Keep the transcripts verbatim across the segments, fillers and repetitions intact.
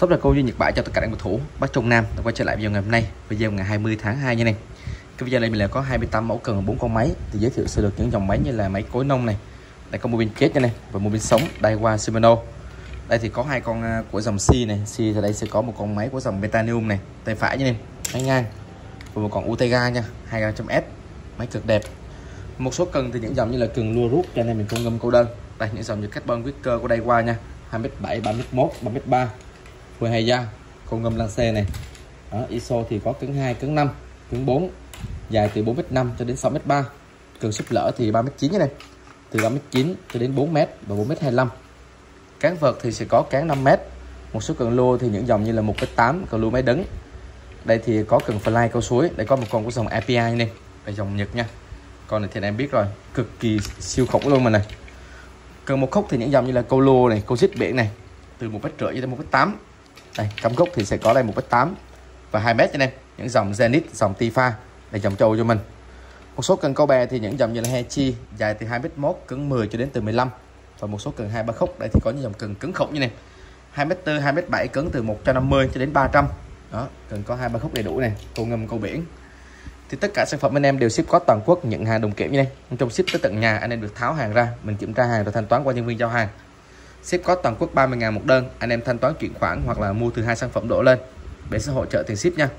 Shop là cô duy Nhật Bãi cho tất cả các cầu thủ Bắc Trung Nam đã quay trở lại video ngày hôm nay, video ngày hai mươi tháng hai nha này. Cái video này mình là có hai mươi tám mẫu cần bốn con máy thì giới thiệu sơ lược những dòng máy như là máy cối nông này, đây có mô pin chết nha này và mô pin sống Daiwa Shimano. Đây thì có hai con của dòng C này, C thì đây sẽ có một con máy của dòng Metanium này tay phải nha em, máy ngang và một con Utega nha hai trăm S, máy cực đẹp. Một số cần thì những dòng như là cần lua rút cho anh em mình công ngâm câu đơn. Đây những dòng như carbon wicker của Daiwa nha, hai mét bảy, ba mét mốt, ba mét ba, phôi hay da, con ngâm lăng xe này. Đó, i ét o thì có cứng hai, cứng năm, cứng bốn, dài từ bốn mét năm cho đến sáu mét ba. Cần súp lỡ thì ba mét chín này, từ ba mét chín cho đến bốn mét và bốn mét hai mươi lăm. Cán vợt thì sẽ có cán năm mét. Một số cần lua thì những dòng như là một mét tám, cần lua máy đứng. Đây thì có cần fly câu suối, đây có một con của dòng i pê i này, đây dòng Nhật nha. Con này thì anh em biết rồi, cực kỳ siêu khủng luôn mà này. Cần một khúc thì những dòng như là câu lô này, câu xích biển này, từ một mét rưỡi đến một mét tám. Đây, cắm gốc thì sẽ có đây một mét tám và hai mét cho nên những dòng Zenith, dòng Tifa, đây dòng châu cho mình. Một số cần câu bè thì những dòng như là Hechi, dài từ hai mét mốt, cứng mười cho đến từ mười lăm. Và một số cần hai ba khúc, đây thì có những dòng cần cứng khủng như này. hai mét bốn, hai mét bảy, cứng từ một trăm năm mươi cho đến ba trăm. Đó, cần có hai ba khúc đầy đủ này, câu ngâm câu biển. Thì tất cả sản phẩm anh em đều ship có toàn quốc, nhận hàng đồng kiểm như này. Trong ship tới tận nhà anh em được tháo hàng ra, mình kiểm tra hàng rồi thanh toán qua nhân viên giao hàng. Ship có toàn quốc ba mươi ngàn một đơn, anh em thanh toán chuyển khoản hoặc là mua từ hai sản phẩm đổ lên để sẽ hỗ trợ tiền ship nha.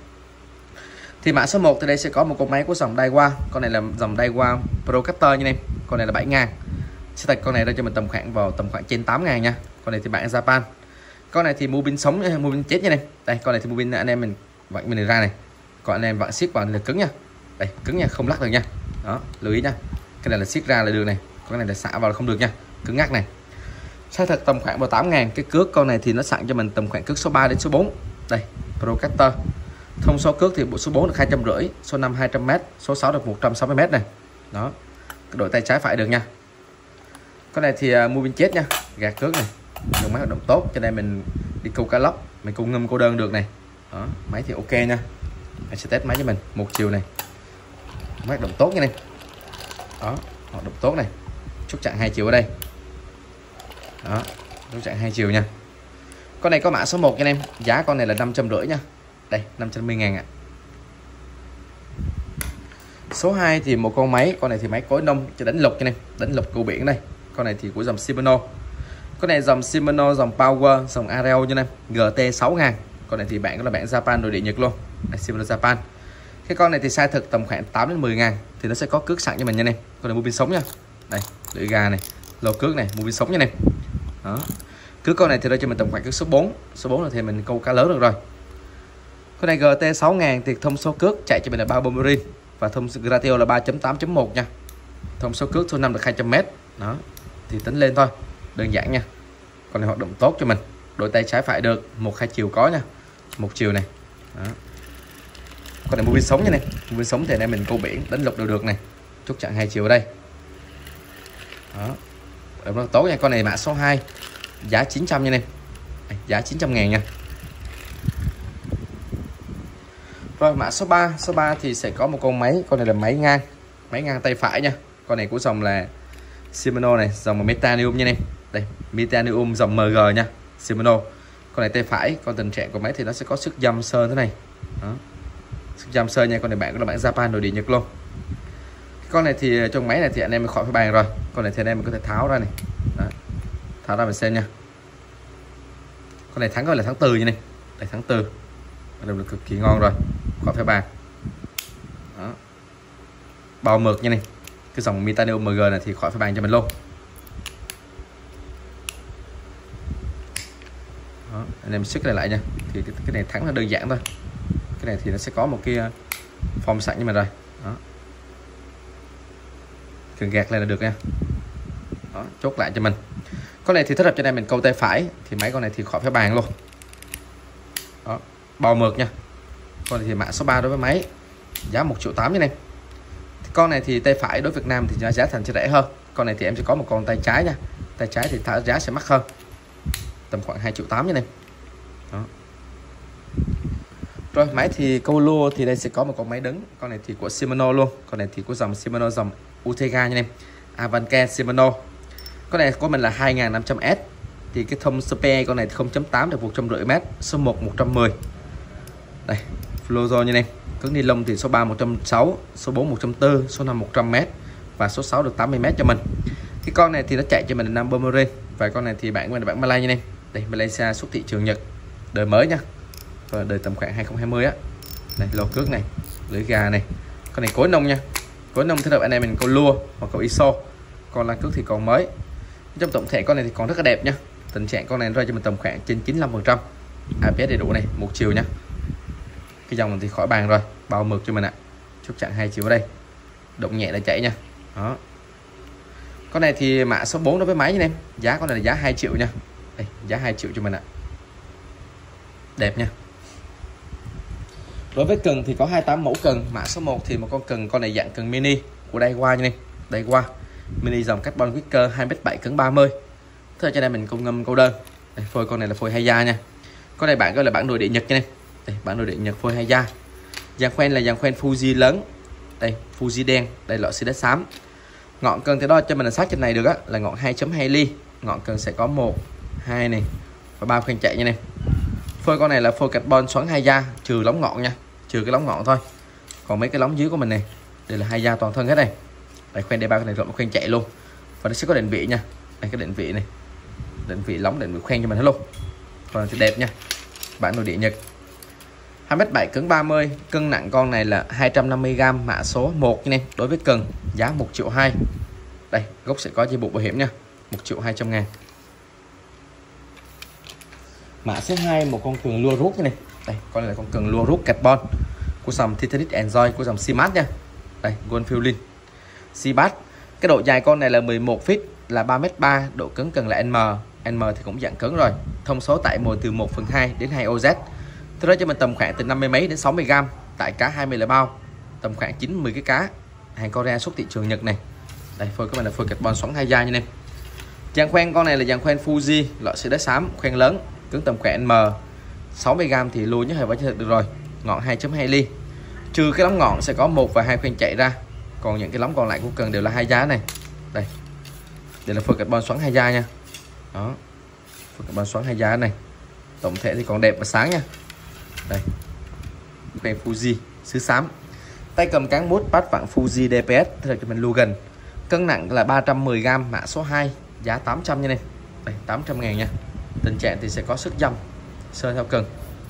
Thì mã số một thì đây sẽ có một con máy của dòng Daiwa, con này là dòng Daiwa Procaster như này, con này là bảy ngàn. Sẽ tạch con này ra cho mình tầm khoảng vào tầm khoảng trên tám ngàn nha. Con này thì bản Japan. Con này thì mua pin sống, mua pin chết như này. Đây, con này thì mua pin anh em mình vặn mình ra này. Còn anh em vặn ship vào là cứng nha. Đây, cứng nha, không lắc được nha. Đó, lưu ý nha. Cái này là ship ra là được này, con này là xả vào là không được nha, cứng ngắc này. Sai thật tầm khoảng vào tám ngàn. Cái cước con này thì nó sẵn cho mình tầm khoảng cước số ba đến số bốn. Đây, Procaster. Thông số cước thì bộ số bốn được hai trăm rưỡi, số năm hai trăm mét, số sáu được một trăm sáu mươi mét này. Đó. Đổi tay trái phải được nha. Con này thì uh, mua pin chết nha, gạt cước này. Dùng máy hoạt động tốt cho nên mình đi câu cá lóc, mình câu ngâm câu đơn được này. Đó, máy thì ok nha. Anh sẽ test máy cho mình một chiều này. Máy hoạt động tốt như này. Đó, hoạt động tốt này. Chốt chặn hai chiều ở đây. Đó, chốt chặn hai chiều nha. Con này có mã số một cho anh em, giá con này là năm trăm rưỡi nha. Đây, năm trăm mươi ngàn ạ. Số hai thì một con máy, con này thì máy cối nông cho đánh lục cho anh em, đánh lục câu biển đây. Con này thì của dòng Shimano. Con này dòng Shimano, dòng Power, dòng Ariel cho anh em, giê tê sáu ngàn. Con này thì bạn có là bạn Japan nội địa Nhật luôn. Đây, Shimano Japan. Cái con này thì size thực tầm khoảng tám đến mười ngàn thì nó sẽ có cước sẵn cho mình nha em. Con này mua pin sống nha. Đây, lưỡi gà này, lô cước này, mua pin sống nha em. Đó. Cước con này thì đây cho mình tầm khoảng cước số bốn. Số bốn là thì mình câu cá lớn được rồi. Con này giê tê sáu ngàn thì thông số cước chạy cho mình là ba bơm marine và thông số ratio là ba chấm tám chấm một nha. Thông số cước số năm được hai trăm mét. Đó. Thì tính lên thôi. Đơn giản nha. Con này hoạt động tốt cho mình. Đổi tay trái phải được, một hai chiều có nha. Một chiều này. Đó. Con này mua pin sống như này, mua pin sống thì này mình câu biển đánh lục đều được này. Chốt chặn hai chiều ở đây. Đó. Rất tốt nha. Con này mã số hai, giá chín trăm nha em. Giá chín trăm ngàn nha. Rồi mã số ba, số ba thì sẽ có một con máy, con này là máy ngang, máy ngang tay phải nha. Con này của dòng là Shimano này, dòng Metanium nha em. Đây, Metanium dòng em giê nha, Shimano. Con này tay phải, con tình trạng của máy thì nó sẽ có sức dăm sơn thế này. Đó. Sức dăm sơn nha, con này bạn có là bạn Japan nội địa Nhật luôn. Con này thì trong máy này thì anh em khỏi phải bàn rồi. Con này thì anh em mình có thể tháo ra này. Đó. Tháo ra mình xem nha. Con này thắng gọi là tháng tư như này. Đây tháng tư. Đây là cực kỳ ngon rồi, khỏi phải bàn. Đó. Bao mực như này. Cái dòng Metanium em giê này thì khỏi phải bàn cho mình luôn. Đó. Anh em sức này lại nha. Thì cái, cái này thắng là đơn giản thôi. Cái này thì nó sẽ có một cái form sẵn như mình rồi. Đó. Cần gạt lên là được nha. Đó, chốt lại cho mình. Con này thì thích hợp cho nên mình câu tay phải thì máy con này thì khỏi phải bàn luôn. Đó, bao mực nha. Con này thì mã số ba đối với máy, giá một triệu tám như này. Con này thì tay phải đối với Việt Nam thì giá thành sẽ rẻ hơn. Con này thì em sẽ có một con tay trái nha. Tay trái thì giá sẽ mắc hơn, tầm khoảng hai triệu tám như này. Đó. Rồi máy thì câu lua thì đây sẽ có một con máy đứng. Con này thì của Shimano luôn. Con này thì của dòng Shimano, dòng Utega nha em, Avanke Shimano. Con này của mình là hai nghìn năm trăm S. thì cái thông spare con này không chấm tám được một trăm rưỡi mét, số một một trăm mười. Đây, Flozo như này. Cứng ni lông thì số ba một trăm sáu mươi, số bốn một trăm bốn mươi, số năm một trăm mét và số sáu được tám mươi mét cho mình. Cái con này thì nó chạy cho mình là năm Bomberine và con này thì bản mình là bản Malay như này. Đây, Malaysia xuất thị trường Nhật, đời mới nha, và đời tầm khoảng hai không hai không á. Này, lô cước này, lưỡi gà này, con này cối nông nha, cối nông thích hợp anh em mình câu lua hoặc câu iso. Còn là cước thì còn mới. Trong tổng thể con này thì còn rất là đẹp nha. Tình trạng con này rơi cho mình tầm khoảng trên chín mươi lăm phần trăm. a bê ét đầy đủ này, một chiều nha. Cái dòng thì khỏi bàn rồi, bao mực cho mình ạ. Chúc chặn hai chiều ở đây, động nhẹ là chạy nha. Đó, con này thì mã số bốn đối với máy nha em. Giá con này là giá hai triệu nha. Đây, giá hai triệu cho mình ạ. Đẹp nha. Đối với cần thì có hai mươi tám mẫu cần. Mã số một thì một con cần, con này dạng cần mini của Daiwa nha em. Daiwa mini dòng carbon wicker hai mét bảy cứng ba mươi. Thế cho nên mình công ngâm câu đơn. Đây, phôi con này là phôi hai da nha. Con này bạn gọi là bản nội địa Nhật nha em. Đây, bản nội địa Nhật phôi hai da. Dàn khoen là dàn khoen Fuji lớn. Đây, Fuji đen, đây loại xi đất xám. Ngọn cần thì đo cho mình là sát trên này được á, là ngọn hai chấm hai ly. Ngọn cần sẽ có một, hai này và ba khoen chạy như này. Phôi con này là phôi carbon xoắn hai da, trừ lóng ngọn nha, trừ cái lóng ngọn thôi. Còn mấy cái lóng dưới của mình này, đây là hai da toàn thân hết này. Đây, khoen D ba con này rộng khoen chạy luôn. Và nó sẽ có định vị nha. Đây, cái định vị này, định vị lóng, định vị khoen cho mình hết luôn. Còn thì đẹp nha. Bản nội địa Nhật. hai mét bảy cứng ba mươi, cân nặng con này là hai trăm năm mươi gam, mã số một nha em. Đối với cần giá một triệu hai. Đây, gốc sẽ có dây buộc bảo hiểm nha, một triệu hai trăm ngàn. Mã số hai, một con cần lua rút này. Đây, con này là con cần lua rút carbon của dòng Titanic Enjoy của dòng Simat nha. Đây, Gold Feeling Sibat. Cái độ dài con này là mười một feet, là ba mét ba, độ cứng cần là N. N thì cũng dạng cứng rồi. Thông số tải mồi từ một phần hai đến hai O Z. Tôi nói cho mình tầm khoảng từ năm mươi mấy đến sáu mươi gram. Tại cá hai mươi là bao, tầm khoảng chín mươi cái cá. Hàng Korea xuất thị trường Nhật này. Đây, phôi các bạn là phôi carbon xoắn hai da nha em. Dàn khoen con này là dàn khoen Fuji, loại xi đất xám, khoen lớn, cứng tầm khoảng M. sáu mươi gram thì lùi nhất hơi vẫn được rồi. Ngọn hai chấm hai ly. Trừ cái lóng ngọn sẽ có một và hai khoen chạy ra. Còn những cái lóng còn lại của cần đều là hai giá này. Đây. Đây là phôi carbon xoắn hai da nha. Đó. Phôi carbon xoắn hai da này. Tổng thể thì còn đẹp và sáng nha. Đây. Khoen Fuji xứ xám. Tay cầm cán bút bát vặn Fuji đê pê ét, thế cho mình lưu gần. Cân nặng là ba trăm mười gam, mã số hai, giá tám trăm nha này. Đây, tám trăm ngàn nha. Tình trạng thì sẽ có sức dâm, sơ theo cần.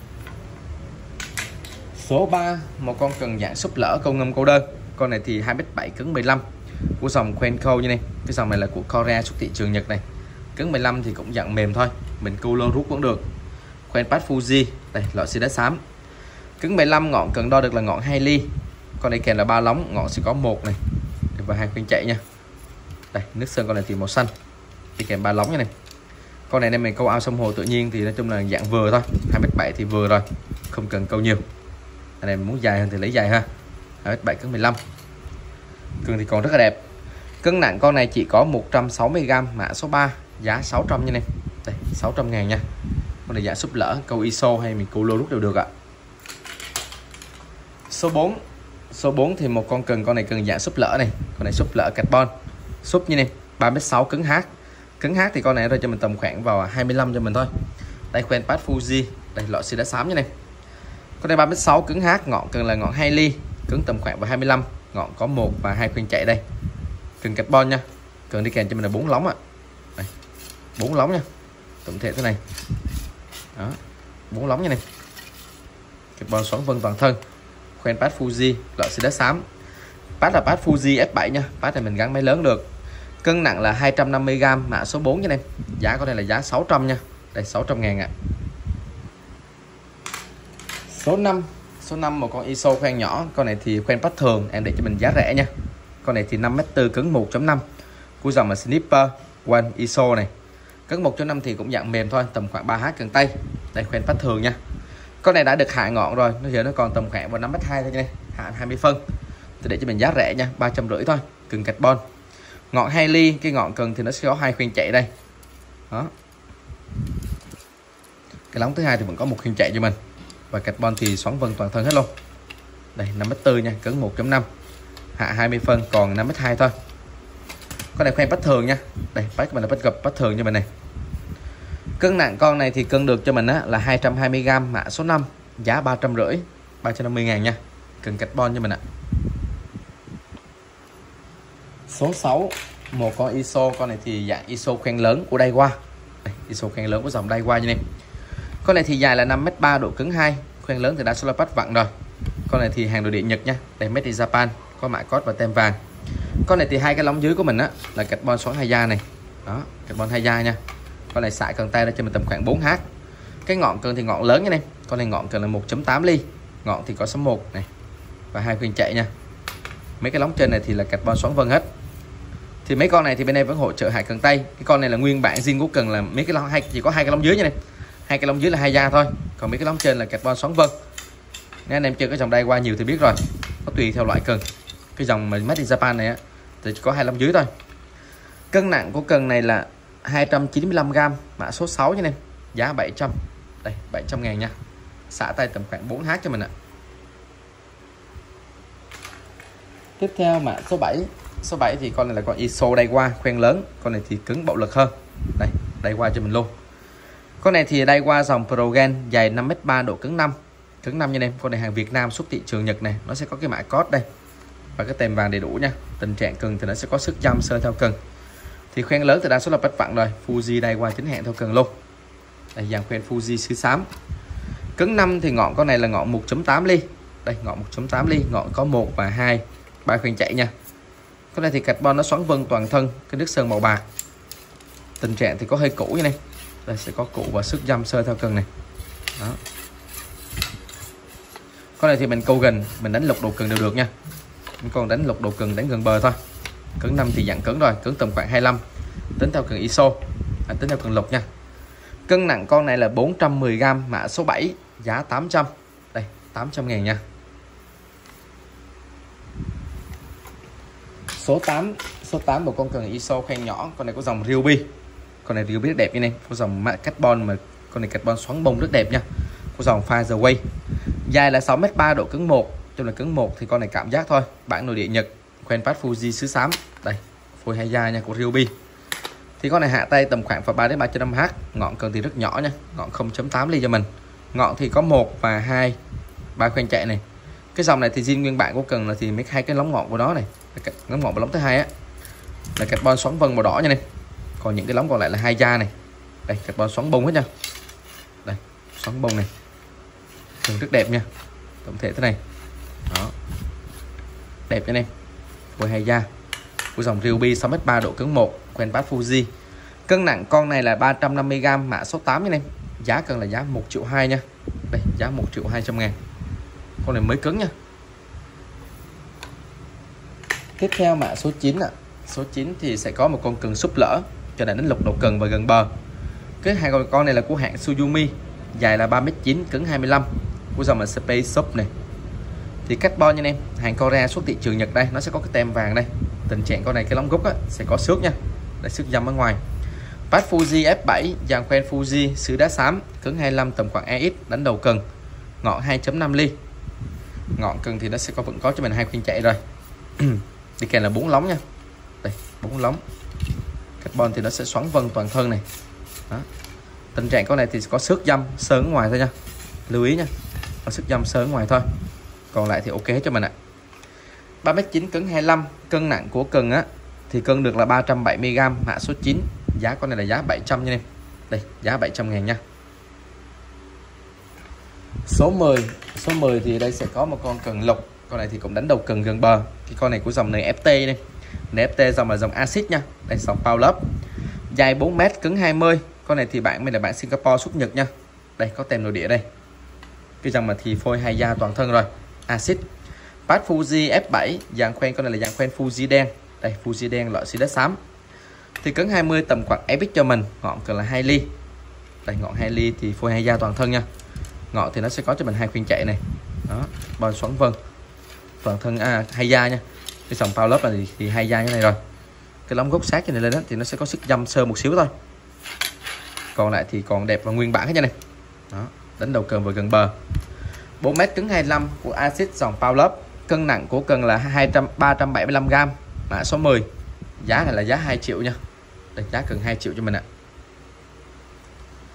Số ba, một con cần dạng súp lỡ câu ngâm câu đơn. Con này thì hai mét bảy cứng mười lăm của dòng Quenco như này. Cái dòng này là của Korea xuất thị trường Nhật này. Cứng mười lăm thì cũng dạng mềm thôi, mình câu lô rút cũng được. Khoen pad Fuji, đây loại xi đất xám. Cứng mười lăm, ngọn cần đo được là ngọn hai ly. Con này kèm là ba lóng, ngọn sẽ có một này và hai khoen chạy nha. Đây, nước sơn con này thì màu xanh, đi kèm ba lóng như này. Con này nên mình câu ao sông hồ tự nhiên thì nói chung là dạng vừa thôi, hai mét bảy thì vừa rồi, không cần câu nhiều. Anh em muốn dài hơn thì lấy dài ha. hai mét bảy cứng mười lăm. Cương thì còn rất là đẹp. Cân nặng con này chỉ có một trăm sáu mươi gam, mã số ba, giá sáu trăm nha này. Đây, sáu trăm ngàn nha. Con này dạng súp lỡ, câu iso hay mình câu lô rút đều được ạ. Số bốn. Số bốn thì một con cần, con này cần dạng súp lỡ này. Con này súp lỡ carbon. Súp như này, ba mét sáu cứng hát. Cứng hát thì con này ra cho mình tầm khoảng vào hai mươi lăm cho mình thôi. Đây, khoen pad Fuji, đây loại xi đá xám như này. Con này ba mét sáu cứng hát, ngọn cần là ngọn hai ly, cứng tầm khoảng vào hai mươi lăm, ngọn có một và hai khoen chạy đây. Cần carbon nha. Cần đi kèm cho mình là bốn lóng ạ. Đây, bốn lóng nha. Tổng thể thế này. Đó, bốn lóng như này. Carbon xoắn vân toàn thân. Khoen pad Fuji, loại xi đá xám. Pad là pad Fuji ép bảy nha. Pad này mình gắn máy lớn được. Cân nặng là hai trăm năm mươi gam, mã số bốn nha em. Giá con này là giá sáu trăm nha. Đây, sáu trăm ngàn ạ. Số năm. Số năm, một con iso khoen nhỏ. Con này thì khoen pad thường, em để cho mình giá rẻ nha. Con này thì năm mét tư cứng một chấm năm của dòng là Snipper One iso này. Cứng một chấm năm thì cũng dạng mềm thôi, tầm khoảng ba H cần tay. Đây, khoen pad thường nha. Con này đã được hạ ngọn rồi, nó giờ nó còn tầm khoảng vào năm mét hai thôi này, hạ hai mươi phân. Thì để cho mình giá rẻ nha, ba trăm rưỡi thôi, cần carbon. Ngọn hai ly, cái ngọn cần thì nó sẽ có hai khoen chạy đây. Đó. Cái lóng thứ hai thì vẫn có một khoen chạy cho mình. Và carbon thì xoắn vân toàn thân hết luôn. Đây, năm mét tư nha, cứng một chấm năm. Hạ hai mươi phân, còn năm mét hai thôi. Con này khoen pad thường nha. Đây, pad mình là pad gập, pad thường như mình này. Cân nặng con này thì cân được cho mình á, là hai trăm hai mươi gam, mã số năm, giá ba trăm rưỡi, ba trăm năm mươi ngàn nha. Cần carbon cho mình ạ. Số sáu, một con i ét ô, con này thì dạng i ét ô khoen lớn của Daiwa. Đây, i ét ô khoen lớn của dòng Daiwa như này. Con này thì dài là năm mét ba, độ cứng hai, khoen lớn thì đã solar pack vặn rồi. Con này thì hàng nội địa Nhật nha, đây made in Japan, có mã code và tem vàng. Con này thì hai cái lóng dưới của mình á là carbon xoắn hai da này. Đó, carbon hai da nha. Con này xài cần tay ra cho mình tầm khoảng bốn H. Cái ngọn cần thì ngọn lớn nha này. Con này ngọn cần là một chấm tám ly. Ngọn thì có số một này và hai khuyên chạy nha. Mấy cái lóng trên này thì là carbon xoắn vân hết. Thì mấy con này thì bên đây vẫn hỗ trợ hại cần tay. Cái con này là nguyên bản zin của cần là mấy cái lóng hai, chỉ có hai cái lóng dưới như này. Hai cái lóng dưới là hai da thôi. Còn mấy cái lóng trên là carbon xoắn vân. Nếu anh em chơi cái dòng Daiwa nhiều thì biết rồi. Có tùy theo loại cần. Cái dòng mà made in Japan này á thì chỉ có hai lóng dưới thôi. Cân nặng của cần này là hai trăm chín mươi lăm gam, mã số sáu nha em. Giá bảy trăm. Đây, bảy trăm ngàn nha. Xả tay tầm khoảng bốn H cho mình ạ. Tiếp theo mã số bảy. Số bảy thì con này là con i ét ô Daiwa khoen lớn. Con này thì cứng bạo lực hơn. Đây, Daiwa cho mình luôn. Con này thì Daiwa dòng Progen, dài năm mét ba, độ cứng năm. Cứng năm nha em. Con này hàng Việt Nam xuất thị trường Nhật này. Nó sẽ có cái mã code đây và cái tem vàng đầy đủ nha. Tình trạng cần thì nó sẽ có sức jump sơ theo cần. Thì khoen lớn thì đa số là bắt vặn rồi. Fuji Daiwa chính hãng theo cần luôn. Đây, dàn khoen Fuji xứ xám. Cứng năm thì ngọn con này là ngọn một chấm tám ly. Đây, ngọn một chấm tám ly, ngọn có một và hai, ba khoen chạy nha. Con này thì carbon nó xoắn vân toàn thân, cái nước sơn màu bạc. Tình trạng thì có hơi cũ như này. Đây sẽ có cũ và sức jump sơ theo cần này. Đó. Con này thì mình câu gần, mình đánh lục đồ cần đều được nha. Còn đánh lục đồ cần đánh gần bờ thôi. Cứng năm thì dạng cứng rồi, cứng tầm khoảng hai mươi lăm. Tính theo cần i ét ô, à, tính theo cần lục nha. Cân nặng con này là bốn trăm mười gam, mã số bảy, giá tám trăm. Đây, tám trăm ngàn nha. Số tám, số tám một con cần i ét ô khoen nhỏ, con này có dòng Ryobi. Con này Ryobi rất đẹp như này, có dòng carbon mà con này carbon xoắn bông rất đẹp nha. Có dòng Fireway. Dài là sáu mét ba, độ cứng một. Trong là cứng một thì con này cảm giác thôi. Bản nội địa Nhật, khoen phát Fuji xứ xám. Đây, phôi hai da nha của Ryobi. Thì con này hạ tay tầm khoảng ba đến ba trăm năm mươi H. Ngọn cần thì rất nhỏ nha, ngọn không chấm tám ly cho mình. Ngọn thì có một và hai, ba khoen chạy này. Cái dòng này thì zin nguyên bản của cần là thì mấy hai cái lóng ngọn của nó này, lóng ngọn và lóng thứ hai á là carbon xoắn vân màu đỏ nha này. Còn những cái lóng còn lại là hai da này. Đây, carbon xoắn bông hết nha. Đây, xoắn bông này. Thường rất đẹp nha. Tổng thể thế này. Đó. Đẹp cho anh em. Phôi hai da. Của dòng Ryobi sáu mét ba, độ cứng một, khoen bát Fuji. Cân nặng con này là ba trăm năm mươi gam, mã số tám nha em. Giá cần là giá một triệu hai nha. Đây, giá một triệu hai trăm ngàn. Con này mới cứng nha. Tiếp theo mã số chín ạ. À. Số chín thì sẽ có một con cần súp lỡ cho nên đánh lục đầu cần và gần bờ. Cái hai con con này là của hãng Suzumi, dài là ba mét chín, cứng hai mươi lăm, của dòng là Space Shop này. Thì carbon nha anh em, hàng Korea xuất thị trường Nhật đây, nó sẽ có cái tem vàng đây. Tình trạng con này cái lóng gốc á, sẽ có xước nha, để xước dăm ở ngoài. Pad Fuji ép bảy, dàn khoen Fuji sứ đá xám, cứng hai mươi lăm, tầm khoảng e ích, đánh đầu cần, ngọn hai chấm năm ly. Ngọn cần thì nó sẽ có vẫn có cho mình hai khuyên chạy rồi. Đi kèm là bốn lóng nha. Đây, bốn lóng. Carbon thì nó sẽ xoắn vân toàn thân này. Đó. Tình trạng con này thì có xước dăm sơn ở ngoài thôi nha. Lưu ý nha. Có xước dăm sơn ở ngoài thôi. Còn lại thì ok cho mình ạ. ba mét chín, cứng hai mươi lăm, cân nặng của cần á thì cân được là ba trăm bảy mươi gam, mã số chín. Giá con này là giá bảy trăm nha em. Đây, giá bảy trăm ngàn nha. Số mười, số mười thì đây sẽ có một con cần lục. Con này thì cũng đánh đầu cần gần bờ. Cái con này của dòng en ép tê này. en ép tê dòng là dòng acid nha. Đây dòng Power Up. Dài bốn mét, cứng hai mươi. Con này thì bạn mình là bạn Singapore xuất Nhật nha. Đây có tem nội địa đây. Cái dòng mà thì phôi hai da toàn thân rồi. Acid. Pad Fuji ép bảy, dàn khoen con này là dàn khoen Fuji đen. Đây Fuji đen loại xì đất xám. Thì cứng hai mươi, tầm khoảng ép ích cho mình, ngọn cần là hai ly. Đây ngọn hai ly thì phôi hai da toàn thân nha. Ngọn thì nó sẽ có cho mình hai khuyên chạy này. Đó, bon xoắn vân. Toàn thân à, hai da nha. Cái dòng Power Up này thì hai da như này rồi. Cái lóng gốc sát cho này lên đó thì nó sẽ có sức dăm sơ một xíu thôi. Còn lại thì còn đẹp và nguyên bản hết nha này. Đó, đánh đầu cần và gần bờ. bốn mét, cứng hai mươi lăm của Acid dòng Power Up. Cân nặng của cần là hai trăm ba trăm bảy mươi lăm gam, mã số mười. Giá này là giá hai triệu nha. Đây giá cần hai triệu cho mình ạ.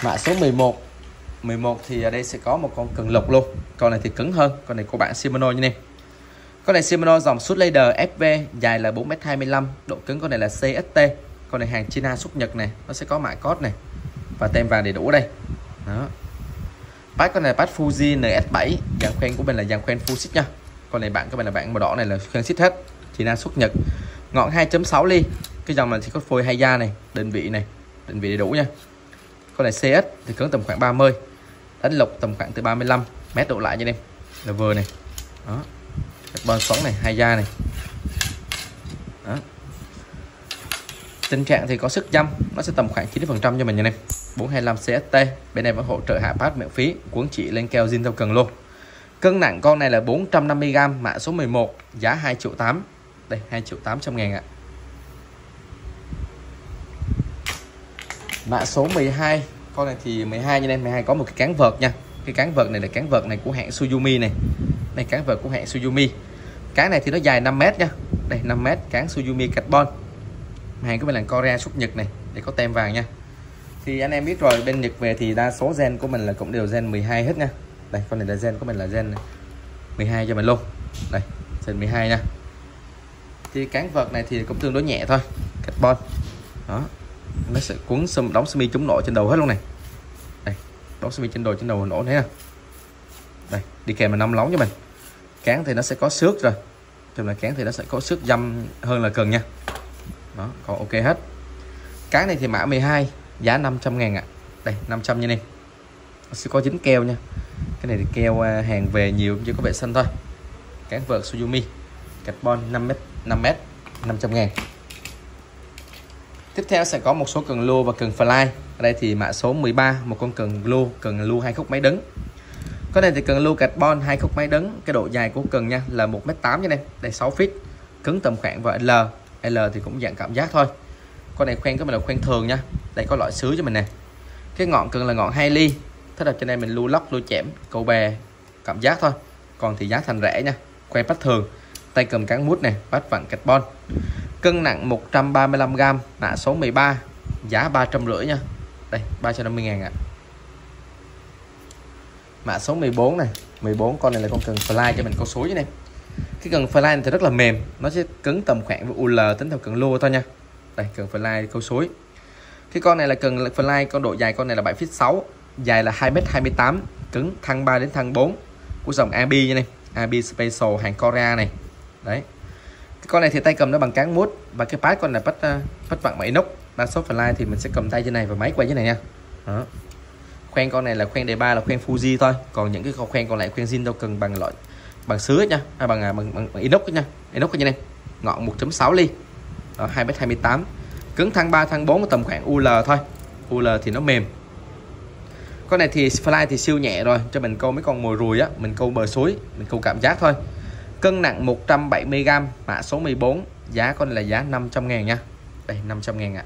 Mã số mười một. mười một thì ở đây sẽ có một con cần lục luôn. Con này thì cứng hơn, con này của bạn Shimano như này. Con này Shimano dòng Shoot Leader ép vê, dài là bốn mét hai mươi lăm, độ cứng con này là xê ét tê. Con này hàng China xuất Nhật này, nó sẽ có mã code này và tem vàng đầy đủ ở đây. Đó. Bát con này bát Fuji en ét bảy, dàn khoen của mình là dàn khoen full xích nha. Con này bạn các bạn là bạn màu đỏ này là khoen xích hết, China xuất Nhật. Ngọn hai chấm sáu ly. Cái dòng này chỉ có phôi hay da này, định vị này, định vị đầy đủ nha. Con này xê ét thì cứng tầm khoảng ba mươi, đánh lục tầm khoảng từ ba mươi lăm mét độ lại như em là vừa này. Đó. Carbon xoắn này, hai da này. Đó. Tình trạng thì có sức dăm, nó sẽ tầm khoảng chín mươi phần trăm cho mình như này. bốn hai lăm xê ét tê, bên này vẫn hỗ trợ hạ pad miễn phí, cuốn chỉ lên keo zin theo cần luôn. Cân nặng con này là bốn trăm năm mươi gam, mã số mười một, giá hai triệu tám. Đây, hai triệu tám trăm ngàn ạ. Mã số mười hai, con này thì mười hai như này, mười hai có một cái cán vợt nha. Cái cán vợt này là cán vợt này của hãng Suzumi này. Đây cán vợt của hãng Suzumi. Cán này thì nó dài năm mét nha. Đây năm mét, cán Suzumi carbon. Hàng của mình là Korea xuất Nhật này, để có tem vàng nha. Thì anh em biết rồi, bên Nhật về thì đa số gen của mình là cũng đều gen mười hai hết nha. Đây con này là gen của mình là gen mười hai cho mình luôn. Đây, gen mười hai nha. Thì cán vợt này thì cũng tương đối nhẹ thôi, carbon. Đó. Nó sẽ cuốn xâm đóng sơ mi chống nổ trên đầu hết luôn này. Đây, đóng sơ mi trên đầu trên đầu nổ thế nè. Đây, đi kèm là năm lóng cho mình. Cán thì nó sẽ có xước rồi. Trong là cán thì nó sẽ có xước dăm hơn là cần nha. Đó, còn ok hết. Cán này thì mã mười hai, giá năm trăm ngàn ạ. Đây, năm trăm như này. Nó sẽ có dính keo nha. Cái này thì keo hàng về nhiều chứ có vệ sinh thôi. Cán vợt Suzumi carbon năm mét, năm mét, năm trăm ngàn. Tiếp theo sẽ có một số cần lua và cần fly. Ở đây thì mã số mười ba, một con cần lua, cần lua hai khúc máy đứng. Con này thì cần lua carbon hai khúc máy đứng, cái độ dài của cần nha là một mét tám như này, đây sáu feet, cứng tầm khoảng và L. L thì cũng dạng cảm giác thôi. Con này khoen của mình là khoen thường nha. Đây có loại sứ cho mình nè. Cái ngọn cần là ngọn hai ly. Thế là trên đây mình lưu lóc, lưu chẻm, câu bè cảm giác thôi. Còn thì giá thành rẻ nha. Khoen bắt thường, tay cầm cán mút này, bắt vặn carbon. Cân nặng một trăm ba mươi lăm gam, mã số mười ba, giá ba trăm rưỡi nha. Đây, ba trăm năm mươi ngàn ạ. Mã số mười bốn này, mười bốn con này là con cần fly cho mình câu suối này. Cái cần fly này thì rất là mềm, nó sẽ cứng tầm khoảng với u lờ tính theo cần lua thôi nha. Đây, cần fly câu suối. Cái con này là cần fly, con độ dài con này là bảy feet sáu, dài là hai mét hai mươi tám, cứng thăng ba đến thăng bốn của dòng a bê như này, a bê Special hàng Korea này. Đấy. Cái con này thì tay cầm nó bằng cán mút và cái pad con là bắt bắt vặn máy inox. Đa số fly thì mình sẽ cầm tay trên này và máy quay như này nha. Đó. Khoen con này là khoen đề ba là khoen Fuji thôi, còn những cái khoen còn lại khoen zin đâu cần bằng loại bằng sứ nha, hay bằng bằng, bằng, bằng inox nha, inox như này. Ngọn một chấm sáu ly. Đó, hai mét hai mươi tám. Cứng thăng ba thăng bốn tầm khoảng u lờ thôi. u lờ thì nó mềm. Con này thì fly thì siêu nhẹ rồi, cho mình câu mấy con mồi ruồi á, mình câu bờ suối, mình câu cảm giác thôi. Cân nặng một trăm bảy mươi gam, mã số mười bốn, giá con này là giá năm trăm ngàn nha. Đây, năm trăm ngàn ạ.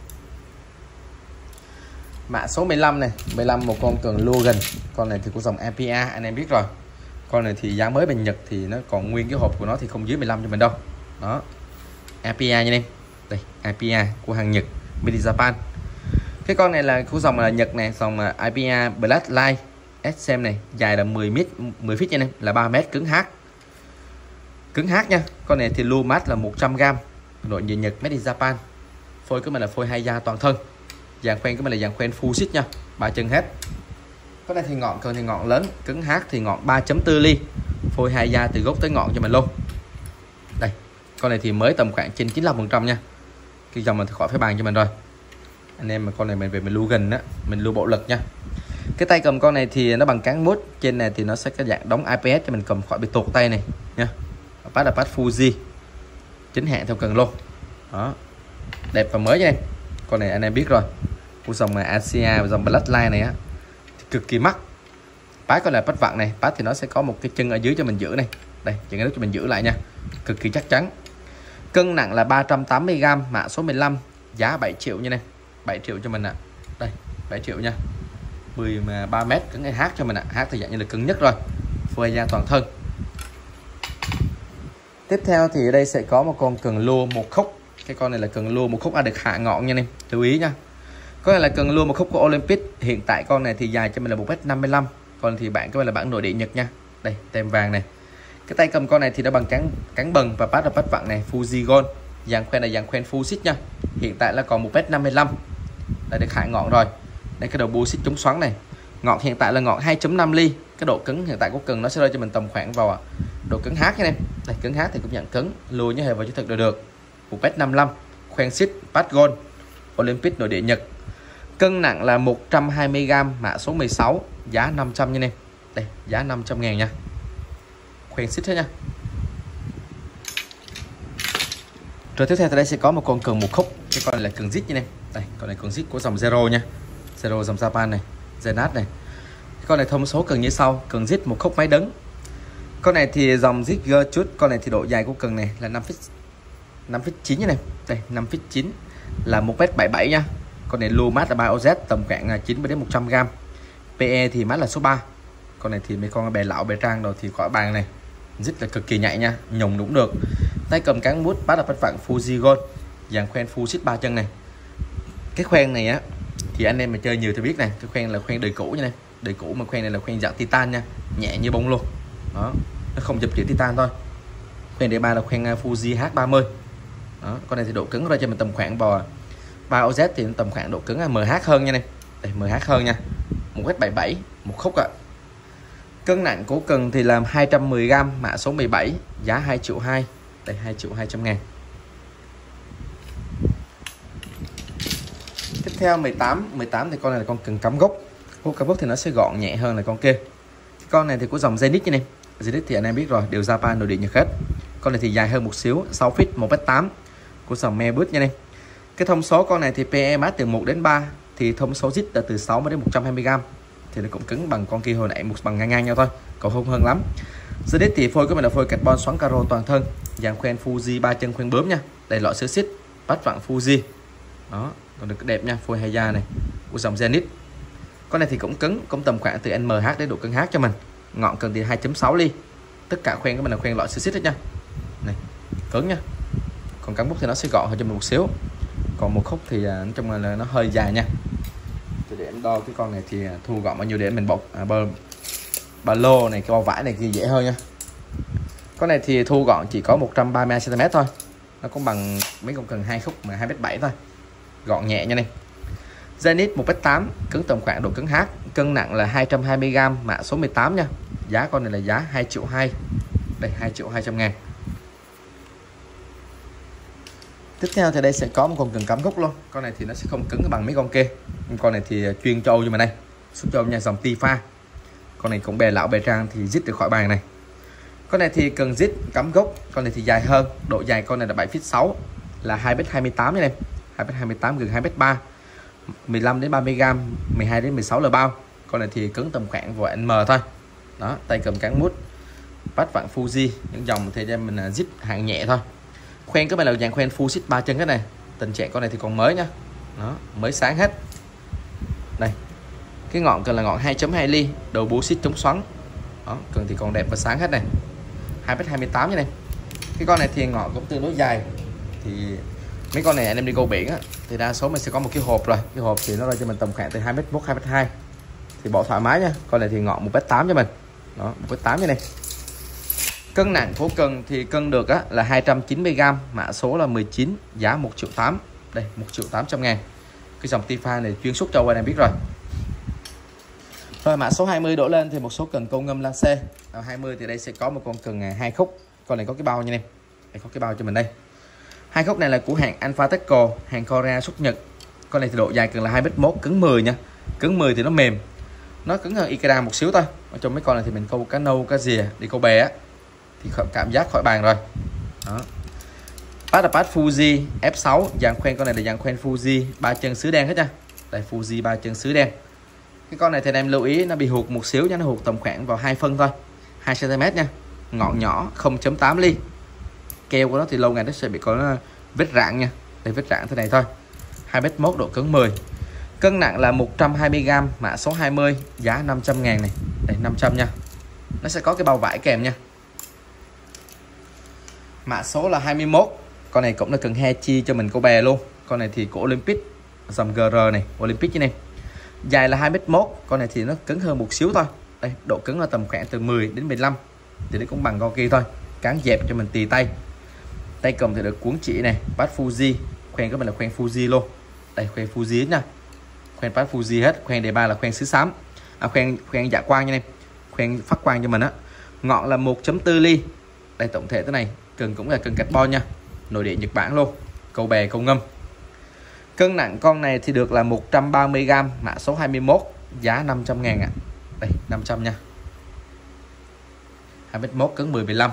Mã số mười lăm này, mười lăm một con cần Logan. Con này thì của dòng a pê a, anh em biết rồi. Con này thì giá mới bên Nhật thì nó còn nguyên cái hộp của nó thì không dưới mười lăm cho mình đâu. Đó. a pê a nha em. Đây, a pê a của hàng Nhật, Made in Japan. Cái con này là của dòng là Nhật này, dòng a pê a Black Light ét em này, dài là mười mét, mười feet nha em, là ba mét, cứng H. Cứng H nha. Con này thì lưu mát là một trăm gam, nội địa Nhật, Made in Japan. Phôi của mình là phôi hai da toàn thân. Dàn khoen của mình là dàn khoen full xích nha, ba chân hết. Con này thì ngọn cần thì ngọn lớn, cứng H thì ngọn ba chấm bốn ly, phôi hai da từ gốc tới ngọn cho mình luôn. Đây, con này thì mới tầm khoảng trên chín mươi lăm phần trăm nha. Cái dòng mình thì khỏi phải bàn cho mình rồi. Anh em mà con này mình về mình lưu gần á, mình lưu bộ lực nha. Cái tay cầm con này thì nó bằng cán mút, trên này thì nó sẽ có dạng đóng i pê ét cho mình cầm khỏi bị tuột tay này nha. Pad là pad Fuji, chính hãng theo cần luôn. Đó, đẹp và mới nha. Con này anh em biết rồi, của dòng Asia và dòng Bloodline này á thì cực kỳ mắc. Pad con này pad vặn này, pad thì nó sẽ có một cái chân ở dưới cho mình giữ này. Đây, chân ở đó cho mình giữ lại nha, cực kỳ chắc chắn. Cân nặng là ba trăm tám mươi gam, mã số mười lăm, giá bảy triệu như này, bảy triệu cho mình ạ. À. Đây, bảy triệu nha. mười ba mét cứng H cho mình ạ. À. H thì dạng như là cứng nhất rồi, phôi da toàn thân. Tiếp theo thì ở đây sẽ có một con cần lua một khúc. Cái con này là cần lua một khúc à, được hạ ngọn nha em, lưu ý nha. Có là cần luôn một khúc của Olympic. Hiện tại con này thì dài cho mình là một mét năm mươi lăm. Còn thì bạn các bạn là bản nội địa Nhật nha. Đây tem vàng này. Cái tay cầm con này thì nó bằng cán cán bần và pad là pad vặn này Fuji Gold. Dàn khoen là dàn khoen full sit nha. Hiện tại là còn một mét năm mươi lăm. Đây được khải ngọn rồi. Đây cái đầu bu xích chống xoắn này. Ngọn hiện tại là ngọn hai chấm năm ly. Cái độ cứng hiện tại của cần nó sẽ rơi cho mình tầm khoảng vào độ cứng H nha em. Đây cứng H thì cũng nhận cứng, lùi như hệ vào chữ thực đều được. một mét năm mươi lăm, khoen xích pad gold, Olympic nội địa Nhật. Cân nặng là một trăm hai mươi gam, mã số mười sáu, giá năm trăm nha em. Đây, giá năm trăm ngàn nha. Khoen xích hết nha. Rồi tiếp theo tại đây sẽ có một con cần một khúc. Cái con này là cần zit nha em. Đây, con này cần zit của dòng Zero nha. Zero dòng Japan này, Zenat này. Con này thông số cần như sau, cần zit một khúc máy đứng. Con này thì dòng zit chút, con này thì độ dài của cần này là năm feet năm feet chín như này. Đây, năm feet chín là một mét bảy mươi bảy nha. Con này lưu mát là ba O Z tầm khoảng chín mươi đến một trăm gam. pê e thì mát là số ba. Con này thì mấy con bè lão bè trang rồi thì khỏi bàn này. Zit là cực kỳ nhạy nha, nhùng đúng được. Tay cầm cán bút bắt là bắt vặn Fuji Gold, dàn khoen full sit ba chân này. Cái khoen này á thì anh em mà chơi nhiều thì biết này, cái khoen là khoen đời cũ như này. Đời cũ mà khoen này là khoen dạng titan nha, nhẹ như bông luôn. Đó, nó không chụp chữ titan thôi. Khoen đề ba là khoen Fuji H ba mươi. Đó, con này thì độ cứng ra cho mình tầm khoảng vào ba O Z thì tầm khoảng độ cứng là em hát hơn nha này. Đây em hát hơn nha. một mét bảy mươi bảy, một khúc ạ. À. Cân nặng của cần thì là hai trăm mười gam, mã số mười bảy, giá hai triệu hai. Đây hai triệu hai trăm ngàn. Tiếp theo mười tám, mười tám thì con này là con cần cắm gốc. Con cắm gốc thì nó sẽ gọn nhẹ hơn là con kia. Con này thì của dòng Zenith như này. Zenith thì anh em biết rồi, đều Japan nội địa Nhật hết. Con này thì dài hơn một xíu, sáu feet, một mét tám của dòng Mebus nha này. Cái thông số con này thì pê e mát từ một đến ba, thì thông số zit là từ sáu mươi đến một trăm hai mươi gam. Thì nó cũng cứng bằng con kia hồi nãy, một bằng ngang ngang nhau thôi, còn không hơn lắm. Zenith thì phôi của mình là phôi carbon xoắn caro toàn thân, dàn khoen Fuji ba chân khoen bướm nha. Đây loại sứ xích, bắt vặn Fuji. Đó, còn được đẹp nha, phôi hay da này của dòng Zenith. Con này thì cũng cứng, cũng tầm khoảng từ em hát đến độ cứng H cho mình. Ngọn cần thì hai chấm sáu ly. Tất cả khoen của mình là khoen loại sứ xích hết nha. Này, cứng nha. Còn cán bút thì nó sẽ gọn hơn cho mình một xíu. Còn một khúc thì nói chung là nó hơi dài nha. Thì để em đo cái con này thì thu gọn bao nhiêu để mình bọc à, ba, ba lô này, cái bao vải này kia dễ hơn nha. Con này thì thu gọn chỉ có một trăm ba mươi hai xăng ti mét thôi. Nó cũng bằng mấy con cần hai khúc mà hai mét bảy thôi. Gọn nhẹ nha này. Zenith một mét tám, cứng tầm khoảng độ cứng H, cân nặng là hai trăm hai mươi gam, mã số mười tám nha. Giá con này là giá hai triệu hai. Đây hai triệu hai trăm ngàn. Tiếp theo thì đây sẽ có một con cần cắm gốc luôn. Con này thì nó sẽ không cứng bằng mấy con kia. Con này thì chuyên châu cho mình đây. Xuất châu nha, dòng Tifa. Con này cũng bè lão bè trang thì dít được khỏi bàn này. Con này thì cần dít cắm gốc. Con này thì dài hơn. Độ dài con này là bảy feet sáu, là hai mét hai mươi tám nha em. hai mét hai mươi tám gần hai mét ba. mười lăm đến ba mươi gam, mười hai đến mười sáu là bao. Con này thì cứng tầm khoảng vào M thôi. Đó, tay cầm cán mút. Bắt vặn Fuji, những dòng thì em mình zip hạng nhẹ thôi. Khoen các bạn là dàn khoen full sit ba chân hết này. Tình trạng con này thì còn mới nhá. Đó, mới sáng hết. Đây. Cái ngọn cần là ngọn hai chấm hai ly, đầu búa xích chống xoắn. Đó, cần thì còn đẹp và sáng hết này. hai mét hai mươi tám như này. Cái con này thì ngọn cũng tương đối dài. Thì mấy con này anh em đi câu biển á thì đa số mình sẽ có một cái hộp rồi. Cái hộp thì nó ra cho mình tầm khoảng từ hai mét một, hai mét hai. Thì bỏ thoải mái nha. Con này thì ngọn một mét tám cho mình. Đó, một mét tám như này. Cân nặng của cần thì cân được á là hai trăm chín mươi gam, mã số là mười chín, giá một triệu tám. Đây, một triệu tám trăm ngàn. Cái dòng Tifa này chuyên xuất châu anh em biết rồi. Rồi mã số hai mươi đổ lên thì một số cần câu ngâm Lance. Ở hai mươi thì đây sẽ có một con cần hai khúc. Con này có cái bao nha em. Đây có cái bao cho mình đây. Hai khúc này là của hãng Alpha Techco, hàng Korea xuất Nhật. Con này thì độ dài cần là hai mét một, cứng mười nha. Cứng mười thì nó mềm. Nó cứng hơn Ikeda một xíu thôi. Ở trong mấy con này thì mình câu cá nâu, cá rìa, đi câu bè á thì cảm giác khỏi bàn rồi. Đó. Pad là pad Fuji F sáu, dàn khoen con này là dàn khoen Fuji ba chân sứ đen hết nha. Đây Fuji ba chân sứ đen. Cái con này thì em lưu ý nó bị hụt một xíu nha, nó hụt tầm khoảng vào hai phân thôi. hai xăng ti mét nha. Ngọn nhỏ không chấm tám ly. Keo của nó thì lâu ngày nó sẽ bị có vết rạn nha. Đây vết rạn thế này thôi. hai mét một, độ cứng mười. Cân nặng là một trăm hai mươi gam, mã số hai mươi, giá năm trăm ngàn này. Đây năm trăm nha. Nó sẽ có cái bao vải kèm nha. Mã số là hai mươi mốt. Con này cũng là cần he chi cho mình câu bè luôn. Con này thì của Olympic dòng giê rờ này Olympic này. Dài là hai mét mốt, con này thì nó cứng hơn một xíu thôi. Đây, độ cứng là tầm khoảng từ mười đến mười lăm, thì nó cũng bằng con kia thôi. Cán dẹp cho mình tì tay. Tay cầm thì được cuốn chỉ này, bát Fuji, khoen của mình là khoen Fuji luôn. Đây, khoen Fuji nha. Khoen bát Fuji hết, khoen đề ba là khoen sứ xám. À, khoen khoen dạ quang nha em. Khoen phát quang cho mình á. Ngọn là một chấm bốn ly. Đây, tổng thể thế này, cần cũng là cần carbon nha. Nội địa Nhật Bản luôn. Câu bè câu ngâm. Cân nặng con này thì được là một trăm ba mươi gam, mã số hai mươi mốt, giá năm trăm ngàn ạ. À. Đây, năm trăm nha. hai mét mốt cứng mười mười lăm.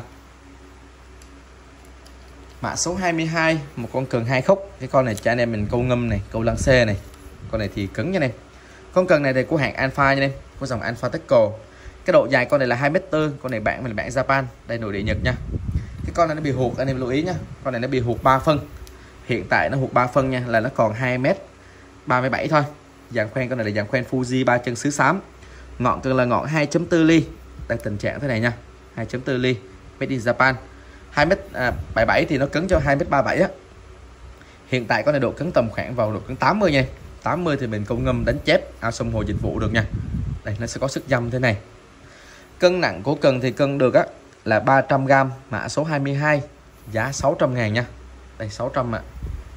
Mã số hai mươi hai, một con cần hai khúc. Cái con này cho anh em mình câu ngâm này, câu lăng xê này. Con này thì cứng nha em. Con cần này thì của hãng Alpha nha em, của dòng Alpha Techco. Cái độ dài con này là hai mét bốn, con này bản mình là bản Japan, đây nội địa Nhật nha. Cái con này nó bị hụt, anh em lưu ý nhá. Con này nó bị hụt ba phân. Hiện tại nó hụt ba phân nha, là nó còn hai mét ba mươi bảy thôi. Dàn khoen con này là dàn khoen Fuji ba chân sứ xám. Ngọn cần là ngọn hai chấm bốn ly. Đây tình trạng thế này nha, hai chấm bốn ly, made in Japan. hai mét bảy mươi bảy thì nó cứng cho hai mét ba mươi bảy á. Hiện tại con này độ cứng tầm khoảng vào độ cứng tám mươi nha. tám mươi thì mình câu ngâm đánh chép ao sông hồ dịch vụ được nha. Đây nó sẽ có sức dăm thế này. Cân nặng của cần thì cân được á là ba trăm gam, mã số hai mươi hai, giá sáu trăm ngàn nha. Đây sáu trăm ạ.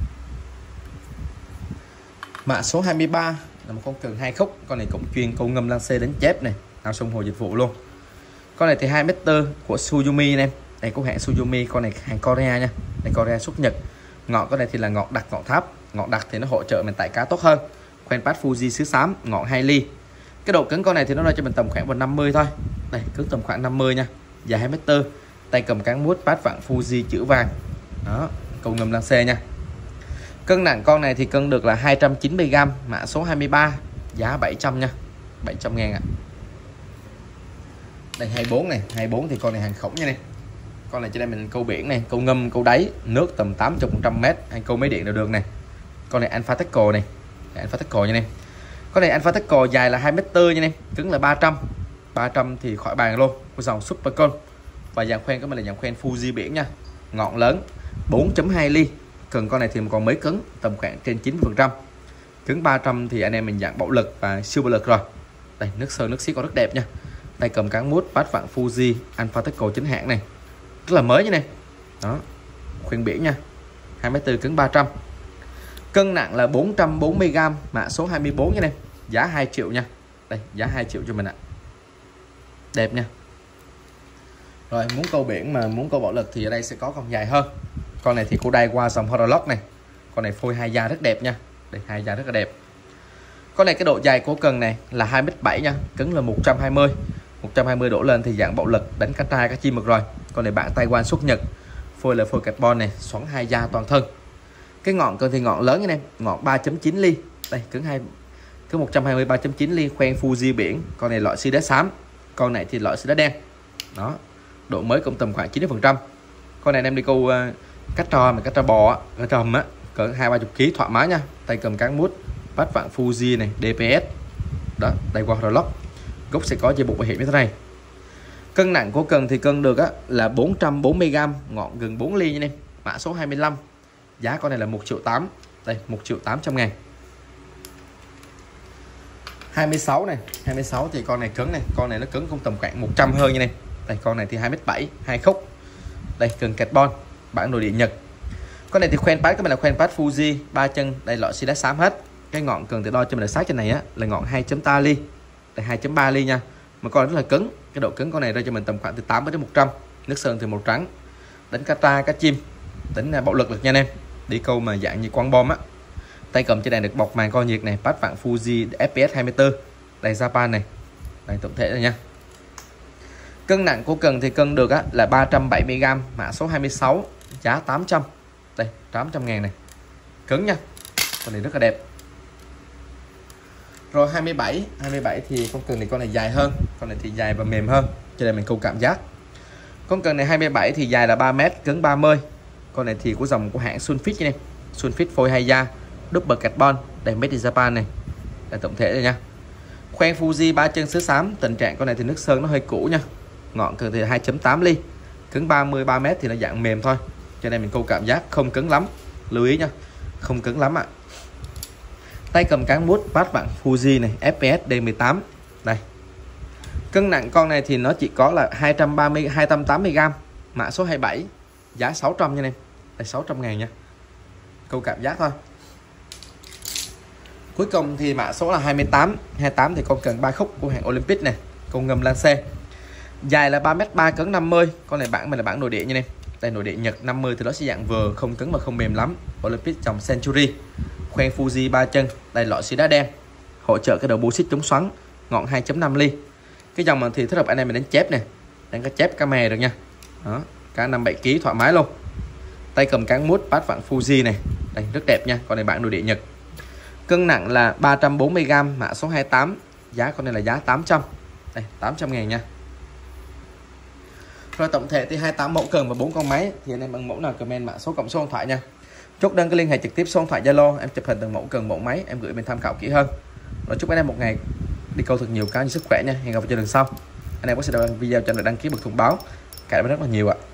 Mã số hai mươi ba là một con cần hai khúc, con này cũng chuyên câu ngâm lăng xê đánh chép này, ao sông hồ dịch vụ luôn. Con này thì hai mét bốn của Suzumi em. Đây của hãng Suzumi, con này hàng Korea nha. Đây Korea xuất Nhật. Ngọn con này thì là ngọn đặc ngọn tháp. Ngọn đặc thì nó hỗ trợ mình tải cá tốt hơn. Khoen bát Fuji sứ xám, ngọn hai ly. Cái độ cứng con này thì nó ra cho mình tầm khoảng năm mươi thôi. Đây cứng tầm khoảng năm mươi nha. Dài hai mét bốn. Tay cầm cán mút bát vặn Fuji chữ vàng. Đó, câu ngâm lăng xê nha. Cân nặng con này thì cân được là hai trăm chín mươi gam, mã số hai mươi ba, giá bảy trăm nha. bảy trăm ngàn ạ. À. Đây hai mươi bốn này, hai mươi bốn thì con này hàng khổng nha này. Con này trên đây mình câu biển này, câu ngâm, câu đáy, nước tầm tám mươi phần trăm mét, hay câu máy điện đều được này. Con này Alpha Techco này, Alpha Techco nha em. Con này Alpha Techco dài là hai mét bốn nha em, cứng là ba trăm. ba trăm thì khỏi bàn luôn, của dòng Super Con. Và dàn khoen của mình là dàn khoen Fuji biển nha. Ngọn lớn bốn chấm hai ly. Cần con này thì còn mấy cứng, tầm khoảng trên chín mươi phần trăm. Cứng ba trăm thì anh em mình dạng bạo lực và siêu bạo lực rồi. Đây nước sơn nước xiết có rất đẹp nha. Tay cầm cán mút bát vặn Fuji Alpha Techco chính hãng này, rất là mới như này. Đó, khuyên biển nha. hai mét bốn cứng ba trăm. Cân nặng là bốn trăm bốn mươi gam, mã số hai mươi bốn nha em. Giá hai triệu nha. Đây, giá hai triệu cho mình ạ. Đẹp nha. Rồi, muốn câu biển mà muốn câu bạo lực thì ở đây sẽ có con dài hơn. Con này thì cô đai qua dòng Horolock này. Con này phôi hai da rất đẹp nha. Đây hai da rất là đẹp. Con này cái độ dài của cần này là hai mét bảy nha, cứng là một trăm hai mươi. một trăm hai mươi đổ lên thì dạng bạo lực, đánh cá trai cá chim được rồi. Con này bạn Taiwan xuất Nhật. Phôi là phôi carbon này, xoắn hai da toàn thân. Cái ngọn cần thì ngọn lớn nha em, ngọn ba chấm chín ly. Đây cứng hai cứ một trăm hai mươi ba chấm chín ly, khoen Fuji biển. Con này loại xi đá xám, con này thì loại xi đá đen. Đó. Độ mới cũng tầm khoảng chín mươi phần trăm. Con này em đi câu uh, cá trò mà cá trò bò, cá trầm á, cỡ hai ba mươi kg thoải mái nha. Tay cầm cán mút, bát vặn Fuji này, đê pê ét. Đó, đây qua Horolock. Gốc sẽ có dây buộc bảo hiểm như thế này. Cân nặng của cần thì cân được á là bốn trăm bốn mươi gam, ngọn gần bốn ly nha em. Mã số hai mươi lăm. Giá con này là một triệu tám. Đây, một triệu tám trăm ngàn. hai mươi sáu này, hai mươi sáu thì con này cứng này, con này nó cứng cũng tầm khoảng một trăm hơn nha em. Đây con này thì hai mét bảy, hai khúc. Đây cần carbon, bản nội địa Nhật. Con này thì khoen pát của mình là khoen pát Fuji ba chân, đây loại xi đá xám hết. Cái ngọn cần thì đo cho mình là sát trên này á là ngọn hai chấm ba ly. Đây hai chấm ba ly nha. Mà con rất là cứng. Cái độ cứng con này ra cho mình tầm khoảng từ tám mươi đến một trăm. Nước sơn thì màu trắng. Đánh cá tra, cá chim, đánh bạo lực được nha anh em. Đi câu mà dạng như quăng bom á. Tay cầm trên này được bọc màn co nhiệt này, bát vặn Fuji ép pê ét hai mươi tư. Đây Japan này. Đây tổng thể rồi nha. Cân nặng của cần thì cân được á là ba trăm bảy mươi gam, mã số hai mươi sáu, giá tám trăm. Đây, tám trăm ngàn này. Cứng nha. Con này rất là đẹp. Rồi hai mươi bảy, hai mươi bảy thì con cần này con này dài hơn, con này thì dài và mềm hơn, cho nên mình câu cảm giác. Con cần này hai mươi bảy thì dài là ba mét, cứng ba mươi. Con này thì của dòng của hãng Sunfit này. Sunfit phôi hai da, double carbon, đây made in Japan này. Là tổng thể rồi nha. Khoen Fuji ba chân sứ xám, tình trạng con này thì nước sơn nó hơi cũ nha. Ngọn cần thì hai chấm tám ly, cứng ba mươi, ba mét thì nó dạng mềm thôi. Cho nên mình câu cảm giác không cứng lắm. Lưu ý nha, không cứng lắm ạ. À. Tay cầm cán bút bát vặn Fuji này, ép pê ét D mười tám. Đây. Cân nặng con này thì nó chỉ có là hai trăm ba mươi hai trăm tám mươi gam, mã số hai mươi bảy, giá sáu trăm nha em. Đây sáu trăm ngàn nha. Câu cảm giác thôi. Cuối cùng thì mã số là hai mươi tám. hai mươi tám thì con cần ba khúc của hàng Olympic này, con ngầm lan xe. Dài là ba mét ba, cấn năm mươi. Con này bản mình là bản nội địa như này. Đây nội địa Nhật năm mươi thì nó sẽ dạng vừa, không cứng mà không mềm lắm. Olympic dòng Century. Khoen Fuji ba chân. Đây loại xi đá đen. Hỗ trợ cái đầu bô xích chống xoắn, ngọn hai chấm năm ly. Cái dòng mà thì thích hợp anh em mình đánh chép này, đánh cái chép camera được nha. Đó, cá năm bảy ký thoải mái luôn. Tay cầm cán mút bát vặn Fuji này. Đây rất đẹp nha, con này bản nội địa Nhật. Cân nặng là ba trăm bốn mươi gam, mã số hai mươi tám. Giá con này là giá tám trăm. Đây tám trăm ngàn nha. Rồi tổng thể thì hai mươi tám mẫu cần và bốn con máy, thì anh em bằng mẫu nào comment mã số cộng số điện thoại nha. Chốt đơn cái liên hệ trực tiếp số điện thoại Zalo, em chụp hình từng mẫu cần mẫu máy em gửi bên tham khảo kỹ hơn. Rồi chúc anh em một ngày đi câu thật nhiều cá như sức khỏe nha. Hẹn gặp lại lần sau. Anh em có sẽ đăng video cho anh đăng ký bật thông báo. Cảm ơn rất là nhiều ạ.